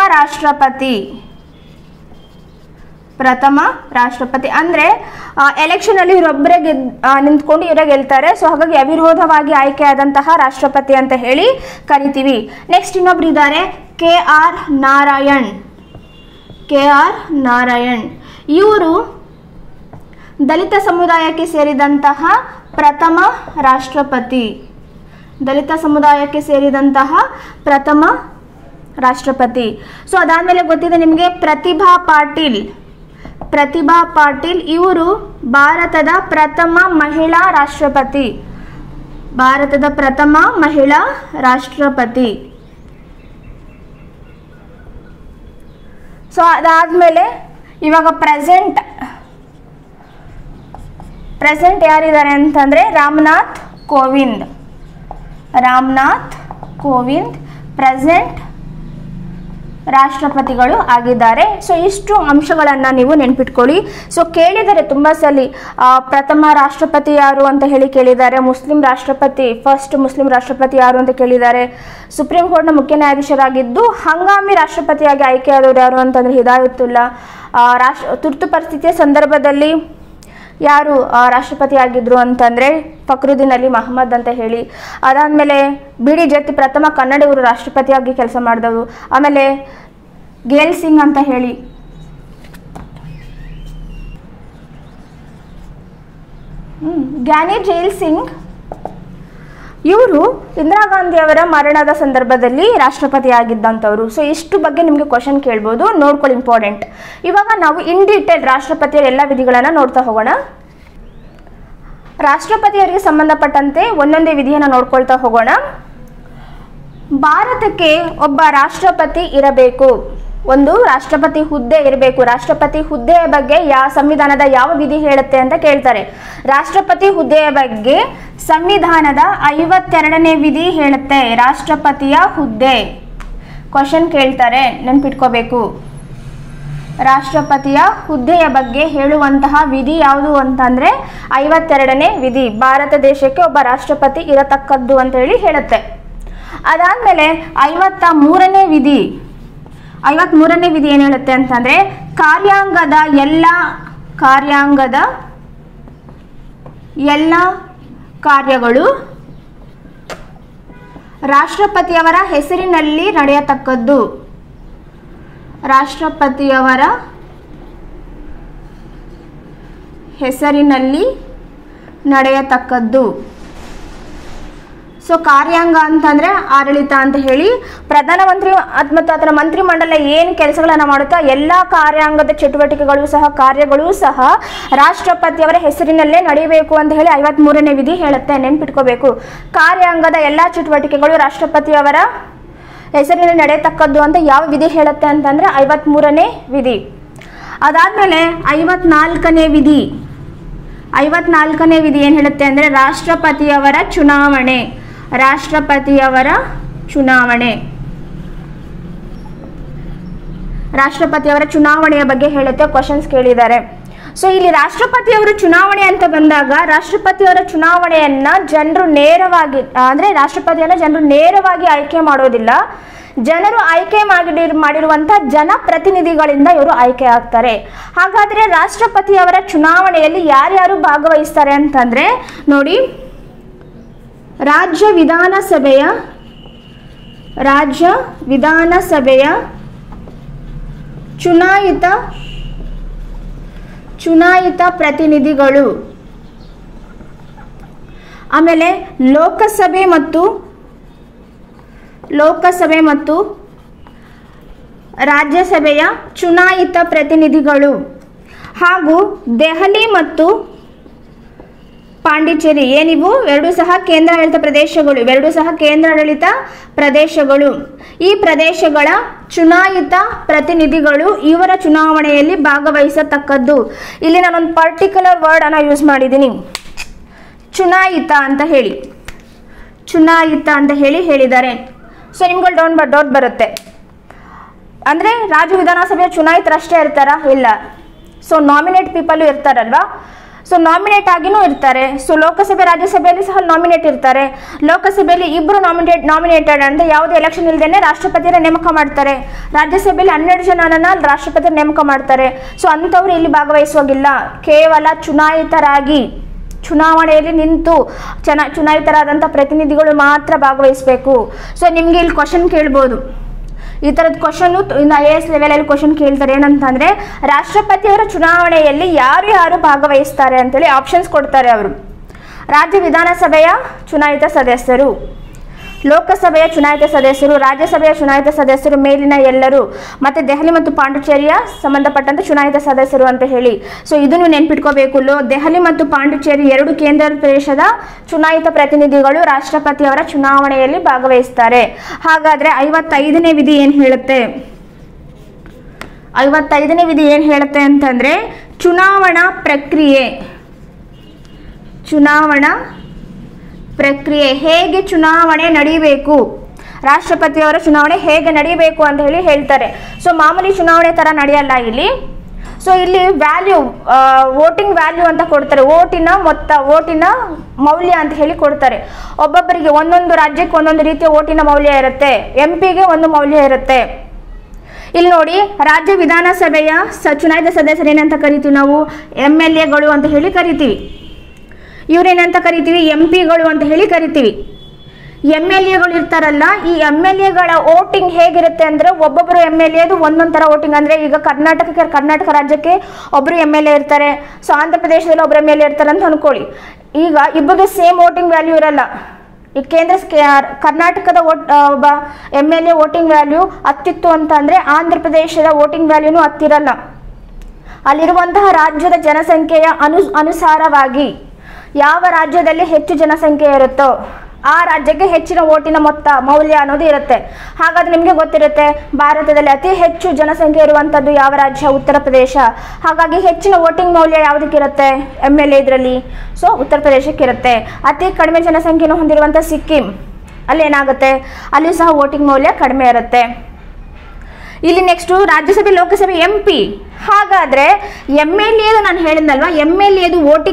ರಾಷ್ಟ್ರಪತಿ. ಅಂದರೆ ಎಲೆಕ್ಷನಲ್ಲಿ ಇವರೊಬ್ಬರೇ ನಿಂತ್ಕೊಂಡು ಇವರೇ ಗೆಲ್ತಾರೆ. ಸೊ ಹಾಗಾಗಿ ಅವಿರೋಧವಾಗಿ ಆಯ್ಕೆಯಾದಂತಹ ರಾಷ್ಟ್ರಪತಿ ಅಂತ ಹೇಳಿ ಕರಿತೀವಿ. ನೆಕ್ಸ್ಟ್ ಇನ್ನೊಬ್ರು ಇದ್ದಾರೆ ಕೆ ಆರ್ ನಾರಾಯಣ್. ಇವರು ದಲಿತ ಸಮುದಾಯಕ್ಕೆ ಸೇರಿದಂತಹ ಪ್ರಥಮ ರಾಷ್ಟ್ರಪತಿ. ಸೊ ಅದಾದಮೇಲೆ ಗೊತ್ತಿದೆ ನಿಮಗೆ ಪ್ರತಿಭಾ ಪಾಟೀಲ್ ಇವರು ಭಾರತದ ಪ್ರಥಮ ಮಹಿಳಾ ರಾಷ್ಟ್ರಪತಿ. ಸೊ ಅದಾದಮೇಲೆ ಇವಾಗ ಪ್ರೆಸೆಂಟ್ ಯಾರಿದ್ದಾರೆ ಅಂತಂದರೆ ರಾಮನಾಥ್ ಕೋವಿಂದ್ ಪ್ರೆಸೆಂಟ್ ರಾಷ್ಟ್ರಪತಿಗಳು ಆಗಿದ್ದಾರೆ. ಸೊ ಇಷ್ಟು ಅಂಶಗಳನ್ನು ನೀವು ನೆನ್ಪಿಟ್ಕೊಳ್ಳಿ. ಸೊ ಕೇಳಿದರೆ ತುಂಬ ಸಲ ಪ್ರಥಮ ರಾಷ್ಟ್ರಪತಿ ಯಾರು ಅಂತ ಹೇಳಿ ಕೇಳಿದ್ದಾರೆ, ಫಸ್ಟ್ ಮುಸ್ಲಿಂ ರಾಷ್ಟ್ರಪತಿ ಯಾರು ಅಂತ ಕೇಳಿದ್ದಾರೆ, ಸುಪ್ರೀಂ ಕೋರ್ಟ್ನ ಮುಖ್ಯ ನ್ಯಾಯಾಧೀಶರಾಗಿದ್ದು ಹಂಗಾಮಿ ರಾಷ್ಟ್ರಪತಿಯಾಗಿ ಆಯ್ಕೆಯಾದವರು ಯಾರು ಅಂತಂದರೆ ಹಿದಾಯತುಲ್ಲಾ. ತುರ್ತು ಪರಿಸ್ಥಿತಿಯ ಸಂದರ್ಭದಲ್ಲಿ ಯಾರು ರಾಷ್ಟ್ರಪತಿ ಆಗಿದ್ರು ಅಂತಂದರೆ ಫಕ್ರುದ್ದೀನ್ ಅಲಿ ಮಹಮ್ಮದ್ ಅಂತ ಹೇಳಿ. ಅದಾದಮೇಲೆ ಬಿ ಡಿ ಜತ್ತಿ ಪ್ರಥಮ ಕನ್ನಡಿಗರು ರಾಷ್ಟ್ರಪತಿಯಾಗಿ ಕೆಲಸ ಮಾಡಿದವರು. ಆಮೇಲೆ ಗೇಲ್ ಸಿಂಗ್ ಅಂತ ಹೇಳಿ ಜ್ಞಾನಿ ಜೈಲ್ ಸಿಂಗ್ ಇವರು ಇಂದಿರಾ ಗಾಂಧಿಯವರ ಮರಣದ ಸಂದರ್ಭದಲ್ಲಿ ರಾಷ್ಟ್ರಪತಿ ಆಗಿದ್ದಂಥವ್ರು. ಸೊ ಇಷ್ಟು ಬಗ್ಗೆ ನಿಮಗೆ ಕ್ವಶನ್ ಕೇಳ್ಬೋದು, ನೋಡ್ಕೊಳ್ಳಿ, ಇಂಪಾರ್ಟೆಂಟ್. ಇವಾಗ ನಾವು ಇನ್ ಡೀಟೇಲ್ ರಾಷ್ಟ್ರಪತಿಯರ ಎಲ್ಲ ವಿಧಿಗಳನ್ನು ನೋಡ್ತಾ ಹೋಗೋಣ. ರಾಷ್ಟ್ರಪತಿಯವರಿಗೆ ಸಂಬಂಧಪಟ್ಟಂತೆ ಒಂದೊಂದೇ ವಿಧಿಯನ್ನು ನೋಡ್ಕೊಳ್ತಾ ಹೋಗೋಣ. ಭಾರತಕ್ಕೆ ಒಬ್ಬ ರಾಷ್ಟ್ರಪತಿ ಇರಬೇಕು, ಒಂದು ರಾಷ್ಟ್ರಪತಿ ಹುದ್ದೆ ಇರಬೇಕು. ರಾಷ್ಟ್ರಪತಿ ಹುದ್ದೆಯ ಬಗ್ಗೆ ಸಂವಿಧಾನದ ಯಾವ ವಿಧಿ ಹೇಳುತ್ತೆ ಅಂತ ಕೇಳ್ತಾರೆ. ರಾಷ್ಟ್ರಪತಿ ಹುದ್ದೆಯ ಬಗ್ಗೆ ಸಂವಿಧಾನದ 52ನೇ ವಿಧಿ ಹೇಳುತ್ತೆ. ರಾಷ್ಟ್ರಪತಿಯ ಹುದ್ದೆ ಕ್ವಶನ್ ಕೇಳ್ತಾರೆ, ನೆನ್ಪಿಟ್ಕೋಬೇಕು. ರಾಷ್ಟ್ರಪತಿಯ ಹುದ್ದೆಯ ಬಗ್ಗೆ ಹೇಳುವಂತಹ ವಿಧಿ ಯಾವುದು ಅಂತಂದರೆ 52ನೇ ವಿಧಿ. ಭಾರತ ದೇಶಕ್ಕೆ ಒಬ್ಬ ರಾಷ್ಟ್ರಪತಿ ಇರತಕ್ಕದ್ದು ಅಂತ ಹೇಳುತ್ತೆ. ಅದಾದಮೇಲೆ 53ನೇ ವಿಧಿ. 53ನೇ ವಿಧಿ ಏನು ಹೇಳುತ್ತೆ ಅಂತಂದರೆ ಕಾರ್ಯಾಂಗದ ಎಲ್ಲ ಕಾರ್ಯಗಳು ರಾಷ್ಟ್ರಪತಿಯವರ ಹೆಸರಿನಲ್ಲಿ ನಡೆಯತಕ್ಕದ್ದು. ರಾಷ್ಟ್ರಪತಿಯವರ ಹೆಸರಿನಲ್ಲಿ ನಡೆಯತಕ್ಕದ್ದು. ಸೊ ಕಾರ್ಯಾಂಗ ಅಂತಂದರೆ ಆಡಳಿತ ಅಂತ ಹೇಳಿ. ಪ್ರಧಾನಮಂತ್ರಿ ಮತ್ತು ಅದರ ಮಂತ್ರಿಮಂಡಲ ಏನು ಕೆಲಸಗಳನ್ನು ಮಾಡುತ್ತಾ ಎಲ್ಲ ಕಾರ್ಯಾಂಗದ ಚಟುವಟಿಕೆಗಳು ಸಹ ಕಾರ್ಯಗಳು ಸಹ ರಾಷ್ಟ್ರಪತಿಯವರ ಹೆಸರಿನಲ್ಲೇ ನಡೆಯಬೇಕು ಅಂತ ಹೇಳಿ 53ನೇ ವಿಧಿ ಹೇಳುತ್ತೆ. ನೆನ್ಪಿಟ್ಕೋಬೇಕು. ಕಾರ್ಯಾಂಗದ ಎಲ್ಲ ಚಟುವಟಿಕೆಗಳು ರಾಷ್ಟ್ರಪತಿಯವರ ಹೆಸರಿನಲ್ಲಿ ನಡೆಯತಕ್ಕದ್ದು ಅಂತ ಯಾವ ವಿಧಿ ಹೇಳುತ್ತೆ ಅಂತಂದರೆ 53ನೇ ವಿಧಿ. ಅದಾದಮೇಲೆ 54ನೇ ವಿಧಿ. 54ನೇ ವಿಧಿ ಏನು ಹೇಳುತ್ತೆ ಅಂದರೆ ರಾಷ್ಟ್ರಪತಿಯವರ ಚುನಾವಣೆ. ರಾಷ್ಟ್ರಪತಿಯವರ ಚುನಾವಣೆಯ ಬಗ್ಗೆ ಹೇಳುತ್ತೆ. ಕ್ವಶನ್ಸ್ ಕೇಳಿದ್ದಾರೆ. ಸೊ ಇಲ್ಲಿ ರಾಷ್ಟ್ರಪತಿಯವರ ಚುನಾವಣೆ ಅಂತ ಬಂದಾಗ ರಾಷ್ಟ್ರಪತಿಯವರ ಚುನಾವಣೆಯನ್ನು ಜನರು ನೇರವಾಗಿ ಆಯ್ಕೆ ಮಾಡೋದಿಲ್ಲ. ಜನರು ಆಯ್ಕೆ ಮಾಡಿರುವಂಥ ಜನಪ್ರತಿನಿಧಿಗಳಿಂದ ಇವರು ಆಯ್ಕೆ ಆಗ್ತಾರೆ. ಹಾಗಾದರೆ ರಾಷ್ಟ್ರಪತಿಯವರ ಚುನಾವಣೆಯಲ್ಲಿ ಯಾರ್ಯಾರು ಭಾಗವಹಿಸ್ತಾರೆ ಅಂತಂದರೆ ನೋಡಿ, ರಾಜ್ಯ ವಿಧಾನಸಭೆಯ ಚುನಾಯಿತ ಪ್ರತಿನಿಧಿಗಳು, ಆಮೇಲೆ ಲೋಕಸಭೆ ಮತ್ತು ರಾಜ್ಯಸಭೆಯ ಚುನಾಯಿತ ಪ್ರತಿನಿಧಿಗಳು, ಹಾಗೂ ದೆಹಲಿ ಮತ್ತು ಪಾಂಡಿಚೇರಿ ಏನಿವು ಎರಡೂ ಸಹ ಕೇಂದ್ರಾಡಳಿತ ಪ್ರದೇಶಗಳು. ಈ ಪ್ರದೇಶಗಳ ಚುನಾಯಿತ ಪ್ರತಿನಿಧಿಗಳು ಇವರ ಚುನಾವಣೆಯಲ್ಲಿ ಭಾಗವಹಿಸತಕ್ಕದ್ದು. ಇಲ್ಲಿ ನಾನೊಂದು ಪರ್ಟಿಕ್ಯುಲರ್ ವರ್ಡ್ ಅನ್ನು ಯೂಸ್ ಮಾಡಿದ್ದೀನಿ, ಚುನಾಯಿತ ಅಂತ ಹೇಳಿದ್ದಾರೆ. ಸೊ ನಿಮ್ಗಳು ಡೌಟ್ ಬರುತ್ತೆ, ಅಂದರೆ ರಾಜ್ಯ ವಿಧಾನಸಭೆಯ ಚುನಾಯಿತರಷ್ಟೇ ಇರ್ತಾರಾ? ಇಲ್ಲ. ಸೊ ನಾಮಿನೇಟ್ ಪೀಪಲ್ ಇರ್ತಾರಲ್ವಾ, ಸೊ ನಾಮಿನೇಟ್ ಆಗಿನೂ ಇರ್ತಾರೆ. ಸೊ ಲೋಕಸಭೆ ರಾಜ್ಯಸಭೆಯಲ್ಲಿ ಸಹ ನಾಮಿನೇಟ್ ಇರ್ತಾರೆ. ಲೋಕಸಭೆಯಲ್ಲಿ ಇಬ್ಬರು ನಾಮಿನೇಟೆಡ್ ಅಂದರೆ ಯಾವುದೇ ಎಲೆಕ್ಷನ್ ಇಲ್ಲದೇ ರಾಷ್ಟ್ರಪತಿಯರ ನೇಮಕ ಮಾಡ್ತಾರೆ. ರಾಜ್ಯಸಭೆಯಲ್ಲಿ 12 ಜನನ ರಾಷ್ಟ್ರಪತಿಯರ ನೇಮಕ ಮಾಡ್ತಾರೆ. ಸೊ ಅಂಥವ್ರು ಇಲ್ಲಿ ಭಾಗವಹಿಸುವಾಗಿಲ್ಲ. ಕೇವಲ ಚುನಾವಣೆಯಲ್ಲಿ ನಿಂತು ಚುನಾಯಿತರಾದಂಥ ಪ್ರತಿನಿಧಿಗಳು ಮಾತ್ರ ಭಾಗವಹಿಸಬೇಕು. ಸೊ ನಿಮಗೆ ಇಲ್ಲಿ ಕ್ವಶನ್ ಕೇಳ್ಬೋದು, ಈ ಥರದ ಕ್ವಶನ್ನು ಇನ್ನು IAS ಲೆವೆಲಲ್ಲಿ ಕ್ವಶನ್ ಕೇಳ್ತಾರೆ. ಏನಂತಂದರೆ ರಾಷ್ಟ್ರಪತಿಯವರ ಚುನಾವಣೆಯಲ್ಲಿ ಯಾರು ಭಾಗವಹಿಸ್ತಾರೆ ಅಂತೇಳಿ ಆಪ್ಷನ್ಸ್ ಕೊಡ್ತಾರೆ ಅವರು. ರಾಜ್ಯ ವಿಧಾನಸಭೆಯ ಚುನಾಯಿತ ಸದಸ್ಯರು, ಲೋಕಸಭೆಯ ಚುನಾಯಿತ ಸದಸ್ಯರು, ರಾಜ್ಯಸಭೆಯ ಚುನಾಯಿತ ಸದಸ್ಯರು, ಮೇಲಿನ ಎಲ್ಲರೂ, ಮತ್ತು ದೆಹಲಿ ಮತ್ತು ಪಾಂಡಿಚೇರಿಯ ಸಂಬಂಧಪಟ್ಟಂತೆ ಚುನಾಯಿತ ಸದಸ್ಯರು ಅಂತ ಹೇಳಿ. ಸೊ ಇದನ್ನು ನೆನ್ಪಿಟ್ಕೋಬೇಕು. ದೆಹಲಿ ಮತ್ತು ಪಾಂಡಿಚೇರಿ ಎರಡು ಕೇಂದ್ರ ಪ್ರದೇಶದ ಚುನಾಯಿತ ಪ್ರತಿನಿಧಿಗಳು ರಾಷ್ಟ್ರಪತಿಯವರ ಚುನಾವಣೆಯಲ್ಲಿ ಭಾಗವಹಿಸ್ತಾರೆ. ಹಾಗಾದರೆ 55ನೇ ವಿಧಿ ಏನು ಹೇಳುತ್ತೆ? 55ನೇ ವಿಧಿ ಏನು ಹೇಳುತ್ತೆ ಅಂತಂದರೆ ಚುನಾವಣಾ ಪ್ರಕ್ರಿಯೆ ಹೇಗೆ ಚುನಾವಣೆ ನಡೀಬೇಕು, ರಾಷ್ಟ್ರಪತಿಯವರ ಚುನಾವಣೆ ಹೇಗೆ ನಡೀಬೇಕು ಅಂತ ಹೇಳ್ತಾರೆ. ಸೊ ಮಾಮೂಲಿ ಚುನಾವಣೆ ಥರ ನಡೆಯಲ್ಲ ಇಲ್ಲಿ. ಸೊ ಇಲ್ಲಿ ವೋಟಿಂಗ್ ವ್ಯಾಲ್ಯೂ ಅಂತ ಕೊಡ್ತಾರೆ. ವೋಟಿನ ಮೌಲ್ಯ ಅಂತ ಹೇಳಿ ಕೊಡ್ತಾರೆ. ಒಬ್ಬೊಬ್ಬರಿಗೆ ಒಂದೊಂದು ರಾಜ್ಯಕ್ಕೆ ಒಂದೊಂದು ರೀತಿಯ ವೋಟಿನ ಮೌಲ್ಯ ಇರುತ್ತೆ. MP ಗೆ ಒಂದು ಮೌಲ್ಯ ಇರುತ್ತೆ. ಇಲ್ಲಿ ನೋಡಿ, ರಾಜ್ಯ ವಿಧಾನಸಭೆಯ ಚುನಾಯಿತ ಸದಸ್ಯರು ಏನಂತ ಕರಿತೀವಿ ನಾವು? MLAಗಳು ಅಂತ ಹೇಳಿ ಕರಿತೀವಿ. ಇವರೇನಂತ ಕರಿತೀವಿ? MPಗಳು ಅಂತ ಹೇಳಿ ಕರಿತೀವಿ. MLAಗಳು ಇರ್ತಾರಲ್ಲ, ಈ MLAಗಳ ವೋಟಿಂಗ್ ಹೇಗಿರುತ್ತೆ ಅಂದರೆ ಒಬ್ಬೊಬ್ಬರು MLAದು ಒಂದೊಂದು ಥರ ವೋಟಿಂಗ್. ಅಂದರೆ ಈಗ ಕರ್ನಾಟಕ ರಾಜ್ಯಕ್ಕೆ ಒಬ್ಬರು MLA ಇರ್ತಾರೆ. ಸೊ ಆಂಧ್ರ ಪ್ರದೇಶದಲ್ಲಿ ಒಬ್ಬರು MLA ಇರ್ತಾರೆ ಅಂತ ಅಂದ್ಕೊಳ್ಳಿ. ಈಗ ಇಬ್ಬರಿಗೆ ಸೇಮ್ ವೋಟಿಂಗ್ ವ್ಯಾಲ್ಯೂ ಇರಲ್ಲ. ಈ ಕರ್ನಾಟಕದ ಒಬ್ಬ MLA ವೋಟಿಂಗ್ ವ್ಯಾಲ್ಯೂ ಹತ್ತಿತ್ತು ಅಂತ ಅಂದರೆ ಆಂಧ್ರ ಪ್ರದೇಶದ ವೋಟಿಂಗ್ ವ್ಯಾಲ್ಯೂನು ಹತ್ತಿರಲ್ಲ. ಅಲ್ಲಿರುವಂತಹ ರಾಜ್ಯದ ಜನಸಂಖ್ಯೆಯ ಅನುಸಾರವಾಗಿ ಯಾವ ರಾಜ್ಯದಲ್ಲಿ ಹೆಚ್ಚು ಜನಸಂಖ್ಯೆ ಇರುತ್ತೋ ಆ ರಾಜ್ಯಕ್ಕೆ ಹೆಚ್ಚಿನ ವೋಟಿನ ಮೌಲ್ಯ ಅನ್ನೋದು ಇರುತ್ತೆ. ಹಾಗಾದ್ರೆ ನಿಮಗೆ ಗೊತ್ತಿರುತ್ತೆ, ಭಾರತದಲ್ಲಿ ಅತಿ ಹೆಚ್ಚು ಜನಸಂಖ್ಯೆ ಇರುವಂಥದ್ದು ಯಾವ ರಾಜ್ಯ? ಉತ್ತರ ಪ್ರದೇಶ. ಹಾಗಾಗಿ ಹೆಚ್ಚಿನ ವೋಟಿಂಗ್ ಮೌಲ್ಯ ಯಾವುದಕ್ಕಿರುತ್ತೆ? MLA ಇದರಲ್ಲಿ. ಸೊ ಉತ್ತರ ಪ್ರದೇಶಕ್ಕೆ ಇರುತ್ತೆ. ಅತಿ ಕಡಿಮೆ ಜನಸಂಖ್ಯೆಯನ್ನು ಹೊಂದಿರುವಂಥ ಸಿಕ್ಕಿಂ, ಅಲ್ಲಿ ಏನಾಗುತ್ತೆ? ಅಲ್ಲಿ ಸಹ ವೋಟಿಂಗ್ ಮೌಲ್ಯ ಕಡಿಮೆ ಇರುತ್ತೆ. ಇಲ್ಲಿ ನೆಕ್ಸ್ಟು ರಾಜ್ಯಸಭೆ ಲೋಕಸಭೆ MP. ಹಾಗಾದರೆ MLA ನಾನು ಹೇಳಿದ್ನಲ್ವಾ, MLA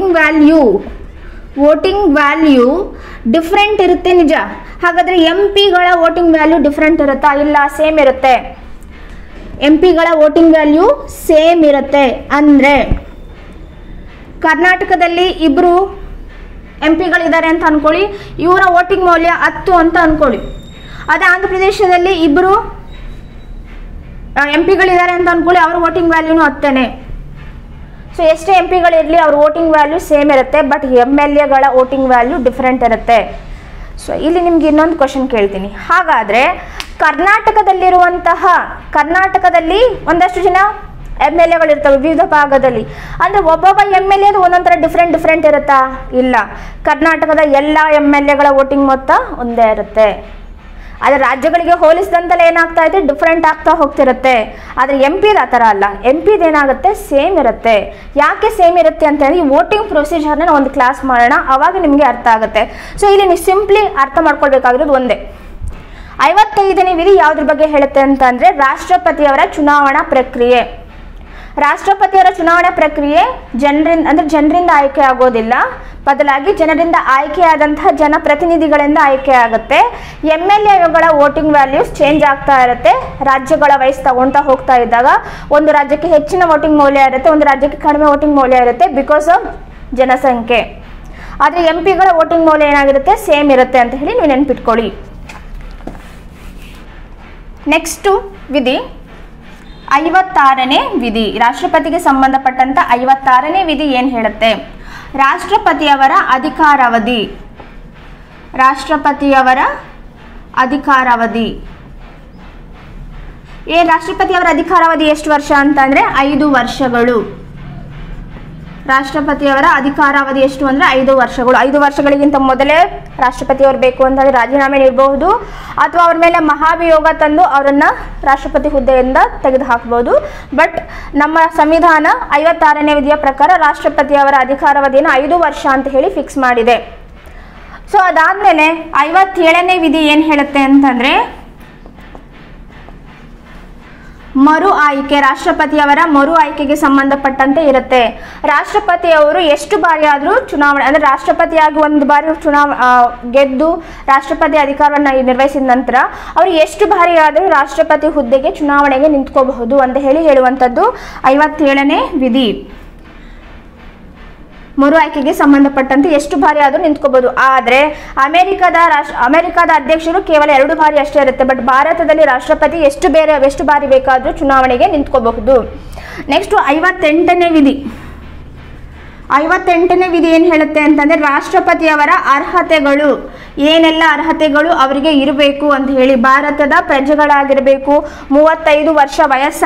ವೋಟಿಂಗ್ ವ್ಯಾಲ್ಯೂ ಡಿಫ್ರೆಂಟ್ ಇರುತ್ತೆ ನಿಜ. ಹಾಗಾದರೆ MPಗಳ ವೋಟಿಂಗ್ ವ್ಯಾಲ್ಯೂ ಡಿಫ್ರೆಂಟ್ ಇರುತ್ತಾ? ಇಲ್ಲ, ಸೇಮ್ ಇರುತ್ತೆ. MPಗಳ ವೋಟಿಂಗ್ ವ್ಯಾಲ್ಯೂ ಸೇಮ್ ಇರುತ್ತೆ. ಅಂದರೆ ಕರ್ನಾಟಕದಲ್ಲಿ ಇಬ್ಬರು MPಗಳಿದ್ದಾರೆ ಅಂತ ಅಂದ್ಕೊಳ್ಳಿ, ಇವರ ವೋಟಿಂಗ್ ಮೌಲ್ಯ 10 ಅಂತ ಅಂದ್ಕೊಳ್ಳಿ. ಅದೇ ಆಂಧ್ರ ಪ್ರದೇಶದಲ್ಲಿ ಇಬ್ಬರು MPಗಳಿದ್ದಾರೆ ಅಂತ ಅಂದ್ಕೊಳ್ಳಿ, ಅವ್ರ ವೋಟಿಂಗ್ ವ್ಯಾಲ್ಯೂನು 10. ಸೊ ಎಷ್ಟೇ MPಗಳಿರಲಿ ಅವ್ರ ವೋಟಿಂಗ್ ವ್ಯಾಲ್ಯೂ ಸೇಮ್ ಇರುತ್ತೆ, ಬಟ್ MLAಗಳ ವೋಟಿಂಗ್ ವ್ಯಾಲ್ಯೂ ಡಿಫ್ರೆಂಟ್ ಇರುತ್ತೆ. ಸೊ ಇಲ್ಲಿ ನಿಮ್ಗೆ ಇನ್ನೊಂದು ಕ್ವಶನ್ ಕೇಳ್ತೀನಿ. ಹಾಗಾದರೆ ಕರ್ನಾಟಕದಲ್ಲಿ ಒಂದಷ್ಟು ಜನ MLAಗಳಿರ್ತವೆ ವಿವಿಧ ಭಾಗದಲ್ಲಿ. ಅಂದರೆ ಒಬ್ಬೊಬ್ಬ MLA ಒಂದೊಂಥರ ಡಿಫ್ರೆಂಟ್ ಇರುತ್ತಾ? ಇಲ್ಲ, ಕರ್ನಾಟಕದ ಎಲ್ಲ MLAಗಳ ವೋಟಿಂಗ್ ಮೊತ್ತ ಒಂದೇ ಇರುತ್ತೆ. ಆದರೆ ರಾಜ್ಯಗಳಿಗೆ ಹೋಲಿಸಿದಂತೆಲ್ಲ ಏನಾಗ್ತಾ ಇದೆ, ಡಿಫ್ರೆಂಟ್ ಆಗ್ತಾ ಹೋಗ್ತಿರುತ್ತೆ. ಆದರೆ MPದು ಆ ಥರ ಅಲ್ಲ, MPದು ಏನಾಗುತ್ತೆ, ಸೇಮ್ ಇರುತ್ತೆ. ಯಾಕೆ ಸೇಮ್ ಇರುತ್ತೆ ಅಂತ ಹೇಳಿ ವೋಟಿಂಗ್ ಪ್ರೊಸೀಜರ್ನ ಒಂದು ಕ್ಲಾಸ್ ಮಾಡೋಣ, ಆವಾಗ ನಿಮಗೆ ಅರ್ಥ ಆಗುತ್ತೆ. ಸೊ ಇಲ್ಲಿ ನೀವು ಸಿಂಪ್ಲಿ ಅರ್ಥ ಮಾಡ್ಕೊಳ್ಬೇಕಾಗಿರೋದು ಒಂದೇ. 55ನೇ ವಿಧಿ ಯಾವುದ್ರ ಬಗ್ಗೆ ಹೇಳುತ್ತೆ ಅಂತಂದರೆ ರಾಷ್ಟ್ರಪತಿಯವರ ಚುನಾವಣಾ ಪ್ರಕ್ರಿಯೆ. ರಾಷ್ಟ್ರಪತಿಯವರ ಚುನಾವಣಾ ಪ್ರಕ್ರಿಯೆ ಜನರಿಂದ ಆಯ್ಕೆ ಆಗೋದಿಲ್ಲ, ಬದಲಾಗಿ ಜನರಿಂದ ಆಯ್ಕೆಯಾದಂತಹ ಜನಪ್ರತಿನಿಧಿಗಳಿಂದ ಆಯ್ಕೆ ಆಗುತ್ತೆ. MLAಗಳ ವೋಟಿಂಗ್ ವ್ಯಾಲ್ಯೂಸ್ ಚೇಂಜ್ ಆಗ್ತಾ ಇರುತ್ತೆ. ರಾಜ್ಯಗಳ ವಯಸ್ಸು ತಗೊಳ್ತಾ ಹೋಗ್ತಾ ಇದ್ದಾಗ ಒಂದು ರಾಜ್ಯಕ್ಕೆ ಹೆಚ್ಚಿನ ವೋಟಿಂಗ್ ಮೌಲ್ಯ ಇರುತ್ತೆ, ಒಂದು ರಾಜ್ಯಕ್ಕೆ ಕಡಿಮೆ ವೋಟಿಂಗ್ ಮೌಲ್ಯ ಇರುತ್ತೆ, ಬಿಕಾಸ್ ಆಫ್ ಜನಸಂಖ್ಯೆ. ಆದರೆ MPಗಳ ವೋಟಿಂಗ್ ಮೌಲ್ಯ ಏನಾಗಿರುತ್ತೆ, ಸೇಮ್ ಇರುತ್ತೆ ಅಂತ ಹೇಳಿ ನೀವು ನೆನ್ಪಿಟ್ಕೊಳ್ಳಿ. ನೆಕ್ಸ್ಟು ವಿಧಿ 56ನೇ ವಿಧಿ. ರಾಷ್ಟ್ರಪತಿಗೆ ಸಂಬಂಧಪಟ್ಟಂತ 56ನೇ ವಿಧಿ ಏನು ಹೇಳುತ್ತೆ? ರಾಷ್ಟ್ರಪತಿಯವರ ಅಧಿಕಾರಾವಧಿ. ರಾಷ್ಟ್ರಪತಿಯವರ ಅಧಿಕಾರಾವಧಿ ಎಷ್ಟು ವರ್ಷ ಅಂತಂದರೆ 5 ವರ್ಷಗಳು. ರಾಷ್ಟ್ರಪತಿಯವರ ಅಧಿಕಾರಾವಧಿ ಎಷ್ಟು ಅಂದರೆ 5 ವರ್ಷಗಳು. 5 ವರ್ಷಗಳಿಗಿಂತ ಮೊದಲೇ ರಾಷ್ಟ್ರಪತಿಯವರು ಬೇಕು ಅಂತಂದರೆ ರಾಜೀನಾಮೆ ನೀಡಬಹುದು, ಅಥವಾ ಅವ್ರ ಮೇಲೆ ಮಹಾಭಿಯೋಗ ತಂದು ಅವರನ್ನು ರಾಷ್ಟ್ರಪತಿ ಹುದ್ದೆಯಿಂದ ತೆಗೆದು ಹಾಕಬಹುದು. ಬಟ್ ನಮ್ಮ ಸಂವಿಧಾನ 56ನೇ ವಿಧಿಯ ಪ್ರಕಾರ ರಾಷ್ಟ್ರಪತಿಯವರ ಅಧಿಕಾರಾವಧಿಯನ್ನು 5 ವರ್ಷ ಅಂತ ಹೇಳಿ ಫಿಕ್ಸ್ ಮಾಡಿದೆ. ಸೊ ಅದಾದಮೇಲೆ 57ನೇ ವಿಧಿ ಏನು ಹೇಳುತ್ತೆ ಅಂತಂದರೆ ಮರು ಆಯ್ಕೆ. ರಾಷ್ಟ್ರಪತಿಯವರ ಮರು ಆಯ್ಕೆಗೆ ಸಂಬಂಧಪಟ್ಟಂತೆ ಇರುತ್ತೆ. ರಾಷ್ಟ್ರಪತಿಯವರು ಎಷ್ಟು ಬಾರಿ ಆದರೂ ಚುನಾವಣೆ, ಅಂದರೆ ರಾಷ್ಟ್ರಪತಿಯಾಗಿ ಒಂದು ಬಾರಿ ಗೆದ್ದು ರಾಷ್ಟ್ರಪತಿ ಅಧಿಕಾರವನ್ನು ನಿರ್ವಹಿಸಿದ ನಂತರ ಅವರು ಎಷ್ಟು ಬಾರಿ ಆದರೂ ರಾಷ್ಟ್ರಪತಿ ಹುದ್ದೆಗೆ ಚುನಾವಣೆಗೆ ನಿಂತ್ಕೋಬಹುದು ಅಂತ ಹೇಳುವಂಥದ್ದು 57ನೇ ವಿಧಿ. ಮರು ಆಯ್ಕೆಗೆ ಸಂಬಂಧಪಟ್ಟಂತೆ ಎಷ್ಟು ಬಾರಿ ಆದರೂ ನಿಂತ್ಕೋಬಹುದು. ಆದರೆ ಅಮೆರಿಕದ ಅಧ್ಯಕ್ಷರು ಕೇವಲ 2 ಬಾರಿ ಅಷ್ಟೇ ಇರುತ್ತೆ. ಬಟ್ ಭಾರತದಲ್ಲಿ ರಾಷ್ಟ್ರಪತಿ ಎಷ್ಟು ಬಾರಿ ಬೇಕಾದರೂ ಚುನಾವಣೆಗೆ ನಿಂತ್ಕೋಬಹುದು. ನೆಕ್ಸ್ಟ್ 58ನೇ ವಿಧಿ. 58ನೇ ವಿಧಿ ಏನು ಹೇಳುತ್ತೆ ಅಂತಂದರೆ ರಾಷ್ಟ್ರಪತಿಯವರ ಅರ್ಹತೆಗಳು. ಏನೆಲ್ಲ ಅರ್ಹತೆಗಳು ಅವರಿಗೆ ಇರಬೇಕು ಅಂತ ಹೇಳಿ. ಭಾರತದ ಪ್ರಜೆಗಳಾಗಿರಬೇಕು, 35 ವರ್ಷ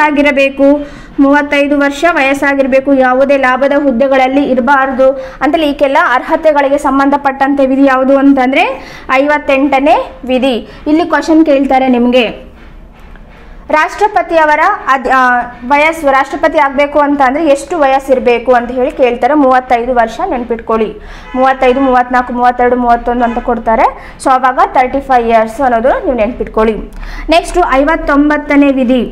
ವಯಸ್ಸಾಗಿರಬೇಕು, ಯಾವುದೇ ಲಾಭದ ಹುದ್ದೆಗಳಲ್ಲಿ ಇರಬಾರ್ದು ಅಂತಲೇ ಈಕೆಲ್ಲ ಅರ್ಹತೆಗಳಿಗೆ ಸಂಬಂಧಪಟ್ಟಂತೆ ವಿಧಿ ಯಾವುದು ಅಂತಂದರೆ 58ನೇ ವಿಧಿ. ಇಲ್ಲಿ ಕ್ವಶನ್ ಕೇಳ್ತಾರೆ ನಿಮಗೆ, ರಾಷ್ಟ್ರಪತಿಯವರ ವಯಸ್ಸು, ರಾಷ್ಟ್ರಪತಿ ಆಗಬೇಕು ಅಂತ ಅಂದರೆ ಎಷ್ಟು ವಯಸ್ಸಿರಬೇಕು ಅಂತ ಹೇಳಿ ಕೇಳ್ತಾರೆ. 35 ವರ್ಷ ನೆನ್ಪಿಟ್ಕೊಳ್ಳಿ. 35, 34, 32, 31 ಅಂತ ಕೊಡ್ತಾರೆ. ಸೊ ಆವಾಗ 35 ಇಯರ್ಸ್ ಅನ್ನೋದು ನೀವು ನೆನ್ಪಿಟ್ಕೊಳ್ಳಿ. ನೆಕ್ಸ್ಟು 59ನೇ ವಿಧಿ.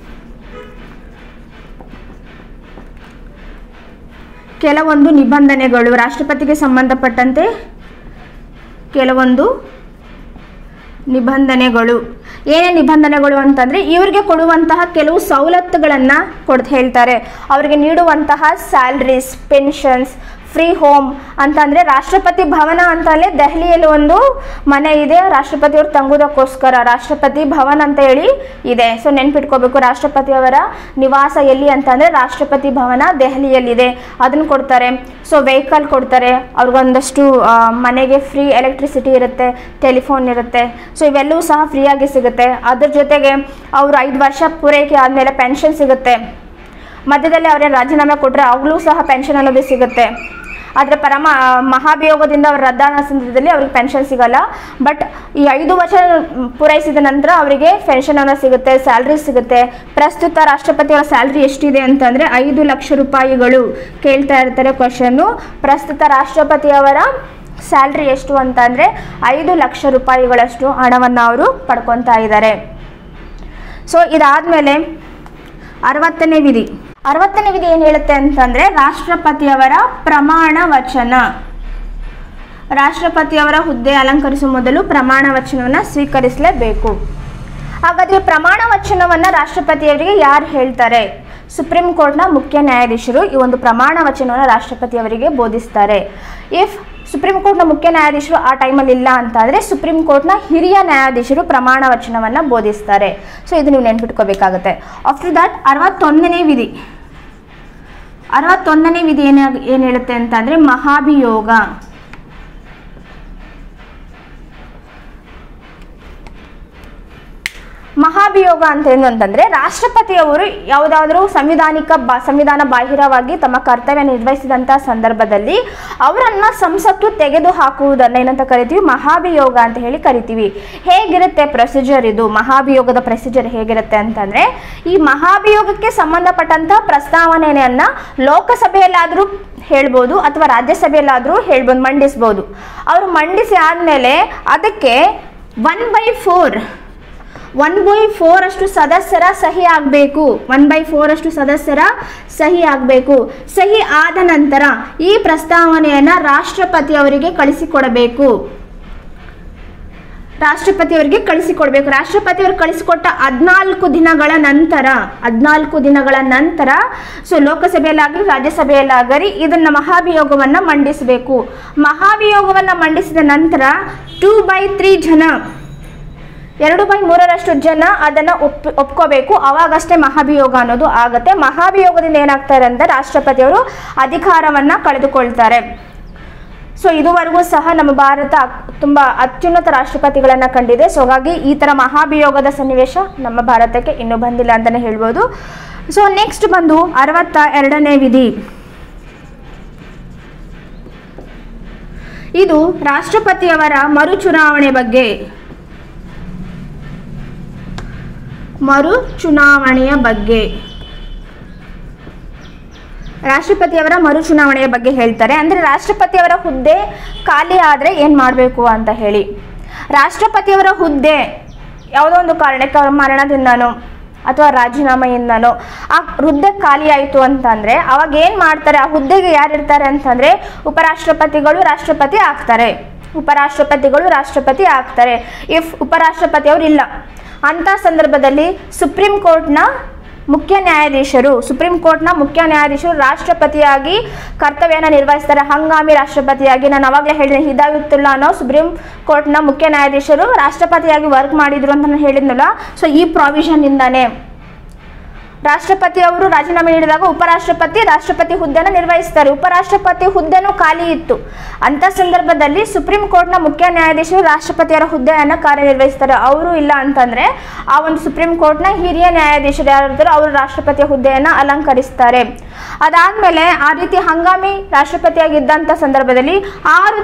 ಕೆಲವೊಂದು ನಿಬಂಧನೆಗಳು. ರಾಷ್ಟ್ರಪತಿಗೆ ಸಂಬಂಧಪಟ್ಟಂತೆ ಕೆಲವೊಂದು ನಿಬಂಧನೆಗಳು. ಏನೇ ನಿಬಂಧನೆಗಳು ಅಂತಂದರೆ ಇವರಿಗೆ ಕೊಡುವಂತಹ ಕೆಲವು ಸವಲತ್ತುಗಳನ್ನು ಹೇಳ್ತಾರೆ. ಅವರಿಗೆ ನೀಡುವಂತಹ ಸ್ಯಾಲ್ರೀಸ್, ಪೆನ್ಷನ್ಸ್, ಫ್ರೀ ಹೋಮ್ ಅಂತಂದರೆ ರಾಷ್ಟ್ರಪತಿ ಭವನ ಅಂತಲೇ ದೆಹಲಿಯಲ್ಲಿ ಒಂದು ಮನೆ ಇದೆ, ರಾಷ್ಟ್ರಪತಿಯವರು ತಂಗುವುದಕ್ಕೋಸ್ಕರ ರಾಷ್ಟ್ರಪತಿ ಭವನ್ ಅಂತ ಹೇಳಿ ಇದೆ. ಸೊ ನೆನ್ಪಿಟ್ಕೋಬೇಕು, ರಾಷ್ಟ್ರಪತಿಯವರ ನಿವಾಸ ಎಲ್ಲಿ ಅಂತಂದರೆ ರಾಷ್ಟ್ರಪತಿ ಭವನ ದೆಹಲಿಯಲ್ಲಿದೆ, ಅದನ್ನು ಕೊಡ್ತಾರೆ. ಸೊ ವೆಹಿಕಲ್ ಕೊಡ್ತಾರೆ, ಅವ್ರಿಗೊಂದಷ್ಟು ಮನೆಗೆ ಫ್ರೀ ಎಲೆಕ್ಟ್ರಿಸಿಟಿ ಇರುತ್ತೆ, ಟೆಲಿಫೋನ್ ಇರುತ್ತೆ. ಸೊ ಇವೆಲ್ಲವೂ ಸಹ ಫ್ರೀಯಾಗಿ ಸಿಗುತ್ತೆ. ಅದ್ರ ಜೊತೆಗೆ ಅವರು 5 ವರ್ಷ ಪೂರೈಕೆ ಆದಮೇಲೆ ಪೆನ್ಷನ್ ಸಿಗುತ್ತೆ. ಮಧ್ಯದಲ್ಲಿ ಅವರೇ ರಾಜೀನಾಮೆ ಕೊಟ್ಟರೆ ಅವಾಗಲೂ ಸಹ ಪೆನ್ಷನ್ ಅನ್ನೋದು ಸಿಗುತ್ತೆ. ಆದರೆ ಮಹಾಭಿಯೋಗದಿಂದ ಅವರು ರದ್ದಾದ ಸಂದರ್ಭದಲ್ಲಿ ಅವ್ರಿಗೆ ಪೆನ್ಷನ್ ಸಿಗಲ್ಲ. ಬಟ್ ಈ 5 ವರ್ಷ ಪೂರೈಸಿದ ನಂತರ ಅವರಿಗೆ ಪೆನ್ಷನ್ ಅನ್ನೋ ಸಿಗುತ್ತೆ, ಸ್ಯಾಲ್ರಿ ಸಿಗುತ್ತೆ. ಪ್ರಸ್ತುತ ರಾಷ್ಟ್ರಪತಿಯವರ ಸ್ಯಾಲ್ರಿ ಎಷ್ಟಿದೆ ಅಂತಂದರೆ 5 ಲಕ್ಷ ರೂಪಾಯಿಗಳು. ಕೇಳ್ತಾ ಇರ್ತಾರೆ ಕ್ವಶನ್ನು, ಪ್ರಸ್ತುತ ರಾಷ್ಟ್ರಪತಿಯವರ ಸ್ಯಾಲ್ರಿ ಎಷ್ಟು ಅಂತಂದರೆ 5 ಲಕ್ಷ ರೂಪಾಯಿಗಳಷ್ಟು ಹಣವನ್ನು ಅವರು ಪಡ್ಕೊತಾ ಇದ್ದಾರೆ. ಸೊ ಇದಾದಮೇಲೆ 60ನೇ ವಿಧಿ. 60ನೇ ವಿಧಿ ಏನು ಹೇಳುತ್ತೆ ಅಂತಂದರೆ ರಾಷ್ಟ್ರಪತಿಯವರ ಪ್ರಮಾಣ ವಚನ. ರಾಷ್ಟ್ರಪತಿಯವರ ಹುದ್ದೆ ಅಲಂಕರಿಸುವ ಮೊದಲು ಪ್ರಮಾಣ ವಚನವನ್ನು ಸ್ವೀಕರಿಸಲೇಬೇಕು. ಹಾಗಾದರೆ ಪ್ರಮಾಣ ವಚನವನ್ನು ರಾಷ್ಟ್ರಪತಿಯವರಿಗೆ ಯಾರು ಹೇಳ್ತಾರೆ? ಸುಪ್ರೀಂ ಕೋರ್ಟ್ನ ಮುಖ್ಯ ನ್ಯಾಯಾಧೀಶರು ಈ ಒಂದು ಪ್ರಮಾಣ ವಚನವನ್ನು ರಾಷ್ಟ್ರಪತಿಯವರಿಗೆ ಬೋಧಿಸ್ತಾರೆ. ಇಫ್ ಸುಪ್ರೀಂ ಕೋರ್ಟ್ನ ಮುಖ್ಯ ನ್ಯಾಯಾಧೀಶರು ಆ ಟೈಮಲ್ಲಿ ಇಲ್ಲ ಅಂತಾದರೆ ಸುಪ್ರೀಂ ಕೋರ್ಟ್ನ ಹಿರಿಯ ನ್ಯಾಯಾಧೀಶರು ಪ್ರಮಾಣ ವಚನವನ್ನು ಬೋಧಿಸ್ತಾರೆ. ಸೊ ಇದು ನೀವು ನೆನ್ಪಿಟ್ಕೋಬೇಕಾಗುತ್ತೆ. ಆಫ್ಟರ್ ದ್ಯಾಟ್ 61ನೇ ವಿಧಿ. 61ನೇ ವಿಧಿ ಏನು ಹೇಳುತ್ತೆ ಅಂತಂದರೆ ಮಹಾಭಿಯೋಗ. ಮಹಾಭಿಯೋಗ ಅಂತ ಏನು ಅಂತಂದರೆ ರಾಷ್ಟ್ರಪತಿಯವರು ಯಾವುದಾದ್ರೂ ಸಂವಿಧಾನ ಬಾಹಿರವಾಗಿ ತಮ್ಮ ಕರ್ತವ್ಯ ನಿರ್ವಹಿಸಿದಂಥ ಸಂದರ್ಭದಲ್ಲಿ ಅವರನ್ನು ಸಂಸತ್ತು ತೆಗೆದು ಹಾಕುವುದನ್ನು ಏನಂತ ಕರಿತೀವಿ? ಮಹಾಭಿಯೋಗ ಅಂತ ಹೇಳಿ ಕರಿತೀವಿ. ಹೇಗಿರುತ್ತೆ ಪ್ರೊಸೀಜರ್? ಇದು ಮಹಾಭಿಯೋಗದ ಪ್ರೊಸೀಜರ್ ಹೇಗಿರುತ್ತೆ ಅಂತಂದರೆ ಈ ಮಹಾಭಿಯೋಗಕ್ಕೆ ಸಂಬಂಧಪಟ್ಟಂಥ ಪ್ರಸ್ತಾವನೆಯನ್ನು ಲೋಕಸಭೆಯಲ್ಲಾದರೂ ಹೇಳ್ಬೋದು ಅಥವಾ ರಾಜ್ಯಸಭೆಯಲ್ಲಾದರೂ ಹೇಳ್ಬೋದು, ಮಂಡಿಸ್ಬೋದು. ಅವರು ಮಂಡಿಸಿ ಆದಮೇಲೆ ಅದಕ್ಕೆ 1/4 ಅಷ್ಟು ಸದಸ್ಯರ ಸಹಿ ಆಗಬೇಕು. 1/4 ಅಷ್ಟು ಸದಸ್ಯರ ಸಹಿ ಆಗಬೇಕು. ಸಹಿ ಆದ ನಂತರ ಈ ಪ್ರಸ್ತಾವನೆಯನ್ನು ರಾಷ್ಟ್ರಪತಿಯವರಿಗೆ ಕಳಿಸಿಕೊಡಬೇಕು. ರಾಷ್ಟ್ರಪತಿಯವರಿಗೆ ರಾಷ್ಟ್ರಪತಿಯವರು ಕಳಿಸಿಕೊಟ್ಟ 14 ದಿನಗಳ ನಂತರ ಸೊ ಲೋಕಸಭೆಯಲ್ಲಾಗಲಿ ರಾಜ್ಯಸಭೆಯಲ್ಲಾಗಲಿ ಇದನ್ನು ಮಹಾಭಿಯೋಗವನ್ನು ಮಂಡಿಸಬೇಕು. ಮಹಾಭಿಯೋಗವನ್ನು ಮಂಡಿಸಿದ ನಂತರ 2/3 ಜನ 2/3 ಜನ ಅದನ್ನು ಒಪ್ಕೋಬೇಕು. ಅವಾಗಷ್ಟೇ ಮಹಾಭಿಯೋಗ ಅನ್ನೋದು ಆಗುತ್ತೆ. ಮಹಾಭಿಯೋಗದಿಂದ ಏನಾಗ್ತಾರೆ ಅಂದರೆ ರಾಷ್ಟ್ರಪತಿಯವರು ಅಧಿಕಾರವನ್ನು ಕಳೆದುಕೊಳ್ತಾರೆ. ಸೊ ಇದುವರೆಗೂ ಸಹ ನಮ್ಮ ಭಾರತ ತುಂಬ ಅತ್ಯುನ್ನತ ರಾಷ್ಟ್ರಪತಿಗಳನ್ನು ಕಂಡಿದೆ. ಸೊ ಹಾಗಾಗಿ ಈ ಥರ ಮಹಾಭಿಯೋಗದ ಸನ್ನಿವೇಶ ನಮ್ಮ ಭಾರತಕ್ಕೆ ಇನ್ನೂ ಬಂದಿಲ್ಲ ಅಂತಲೇ ಹೇಳ್ಬೋದು. ಸೊ ನೆಕ್ಸ್ಟ್ ಬಂದು 62ನೇ ವಿಧಿ. ಇದು ರಾಷ್ಟ್ರಪತಿಯವರ ಮರುಚುನಾವಣೆ ಬಗ್ಗೆ. ಮರುಚುನಾವಣೆಯ ಬಗ್ಗೆ ರಾಷ್ಟ್ರಪತಿಯವರ ಮರುಚುನಾವಣೆಯ ಬಗ್ಗೆ ಹೇಳ್ತಾರೆ. ಅಂದರೆ ರಾಷ್ಟ್ರಪತಿಯವರ ಹುದ್ದೆ ಖಾಲಿ ಆದರೆ ಏನು ಮಾಡಬೇಕು ಅಂತ ಹೇಳಿ. ರಾಷ್ಟ್ರಪತಿಯವರ ಹುದ್ದೆ ಯಾವುದೋ ಒಂದು ಕಾರಣಕ್ಕೆ ಅವರ ಮರಣದಿಂದನೋ ಅಥವಾ ರಾಜೀನಾಮೆಯಿಂದನೋ ಆ ಹುದ್ದೆ ಖಾಲಿ ಆಯಿತು ಅಂತಂದರೆ ಅವಾಗ ಏನು ಮಾಡ್ತಾರೆ? ಆ ಹುದ್ದೆಗೆ ಯಾರು ಇರ್ತಾರೆ ಅಂತಂದರೆ ಉಪರಾಷ್ಟ್ರಪತಿಗಳು ರಾಷ್ಟ್ರಪತಿ ಆಗ್ತಾರೆ. ಇಫ್ ಉಪರಾಷ್ಟ್ರಪತಿಯವರು ಇಲ್ಲ ಅಂಥ ಸಂದರ್ಭದಲ್ಲಿ ಸುಪ್ರೀಂ ಕೋರ್ಟ್ನ ಮುಖ್ಯ ನ್ಯಾಯಾಧೀಶರು ರಾಷ್ಟ್ರಪತಿಯಾಗಿ ಕರ್ತವ್ಯನ ನಿರ್ವಹಿಸ್ತಾರೆ. ಹಂಗಾಮಿ ರಾಷ್ಟ್ರಪತಿಯಾಗಿ ನಾನು ಅವಾಗಲೇ ಹೇಳಿದೆ, ಹಿದಾಯತುಲ್ಲಾ ಅನ್ನೋ ಸುಪ್ರೀಂ ಕೋರ್ಟ್ನ ಮುಖ್ಯ ನ್ಯಾಯಾಧೀಶರು ರಾಷ್ಟ್ರಪತಿಯಾಗಿ ವರ್ಕ್ ಮಾಡಿದ್ರು ಅಂತ ನಾನು ಹೇಳಿದ್ನಲ್ಲ. ಸೊ ಈ ಪ್ರಾವಿಷನ್ನಿಂದಾನೇ ರಾಷ್ಟ್ರಪತಿಯವರು ರಾಜೀನಾಮೆ ನೀಡಿದಾಗ ರಾಷ್ಟ್ರಪತಿ ಹುದ್ದೆನ ನಿರ್ವಹಿಸ್ತಾರೆ. ಉಪರಾಷ್ಟ್ರಪತಿ ಹುದ್ದೆನೂ ಖಾಲಿ ಇತ್ತು. ಅಂಥ ಸಂದರ್ಭದಲ್ಲಿ ಸುಪ್ರೀಂ ಕೋರ್ಟ್ನ ಮುಖ್ಯ ನ್ಯಾಯಾಧೀಶರು ರಾಷ್ಟ್ರಪತಿಯವರ ಹುದ್ದೆಯನ್ನು ಕಾರ್ಯನಿರ್ವಹಿಸ್ತಾರೆ. ಅವರು ಇಲ್ಲ ಅಂತಂದರೆ ಆ ಒಂದು ಸುಪ್ರೀಂ ಕೋರ್ಟ್ನ ಹಿರಿಯ ನ್ಯಾಯಾಧೀಶರು ಯಾರಿರ್ತಾರೋ ಅವರು ರಾಷ್ಟ್ರಪತಿಯ ಹುದ್ದೆಯನ್ನು ಅಲಂಕರಿಸ್ತಾರೆ. ಅದಾದಮೇಲೆ ಆ ರೀತಿ ಹಂಗಾಮಿ ರಾಷ್ಟ್ರಪತಿಯಾಗಿದ್ದಂಥ ಸಂದರ್ಭದಲ್ಲಿ 6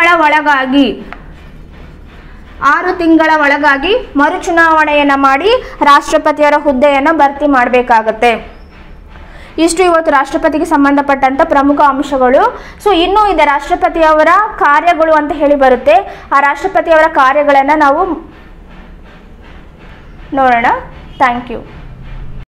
ತಿಂಗಳ ಒಳಗಾಗಿ ಮರುಚುನಾವಣೆಯನ್ನು ಮಾಡಿ ರಾಷ್ಟ್ರಪತಿಯವರ ಹುದ್ದೆಯನ್ನು ಭರ್ತಿ ಮಾಡಬೇಕಾಗತ್ತೆ. ಇಷ್ಟು ಇವತ್ತು ರಾಷ್ಟ್ರಪತಿಗೆ ಸಂಬಂಧಪಟ್ಟಂಥ ಪ್ರಮುಖ ಅಂಶಗಳು. ಸೊ ಇನ್ನೂ ಇದೆ ರಾಷ್ಟ್ರಪತಿಯವರ ಕಾರ್ಯಗಳು ಅಂತ ಹೇಳಿ ಬರುತ್ತೆ. ಆ ರಾಷ್ಟ್ರಪತಿಯವರ ಕಾರ್ಯಗಳನ್ನು ನಾವು ನೋಡೋಣ. Thank you.